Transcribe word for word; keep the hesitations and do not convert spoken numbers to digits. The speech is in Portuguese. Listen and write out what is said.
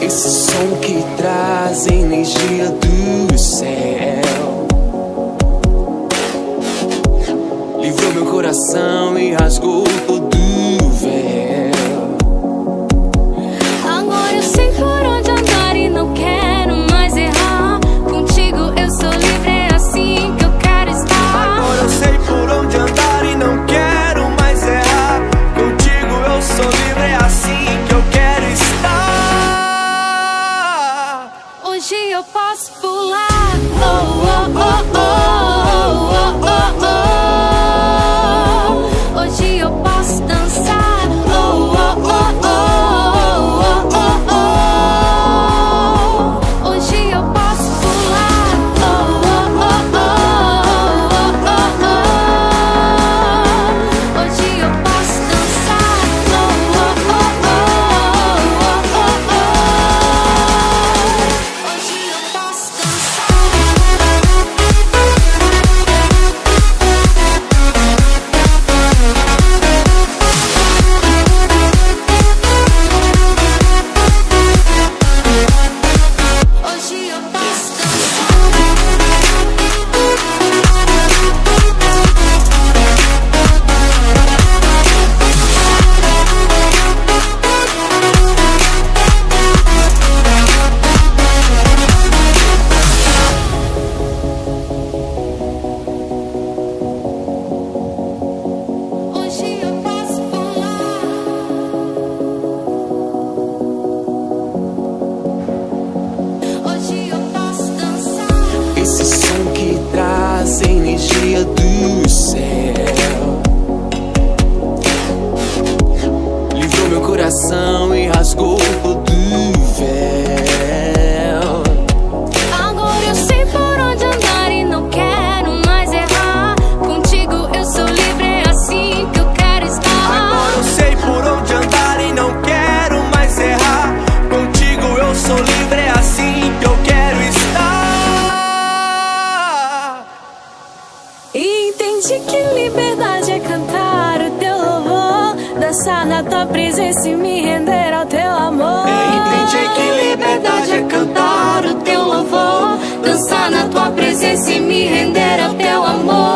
Esse som que traz energia do céu livrou meu coração e rasgou todo o véu. Agora eu sei por onde andar e não quero mais errar. Contigo eu sou livre, é assim que eu quero estar. Agora eu sei por onde andar e não quero mais errar. Contigo eu sou livre, é assim que eu quero estar. Hoje eu posso pular, oh, oh, oh, oh, oh, oh, oh. Hoje eu posso dançar, oh, oh, oh, oh, oh, oh, oh. Hoje eu posso pular, oh, oh, oh, oh, oh, oh. Hoje eu posso dançar, oh, oh, oh, oh, oh, oh, oh. Hoje eu posso dançar. Hoje eu posso Hoje eu posso pular. Hoje eu posso dançar. Esse som que traz energia do céu livrou meu coração e rasgou todo o véu. Agora eu sei por onde andar e não quero mais errar. Contigo eu sou livre, é assim que eu quero estar. Agora eu sei por onde andar e não quero mais errar. Contigo eu sou livre, é assim que eu quero estar. Entendi que liberdade é cantar o teu louvor, dançar na tua presença e me render ao teu amor. Entendi que liberdade é cantar o teu louvor, dançar na tua presença e me render ao teu amor.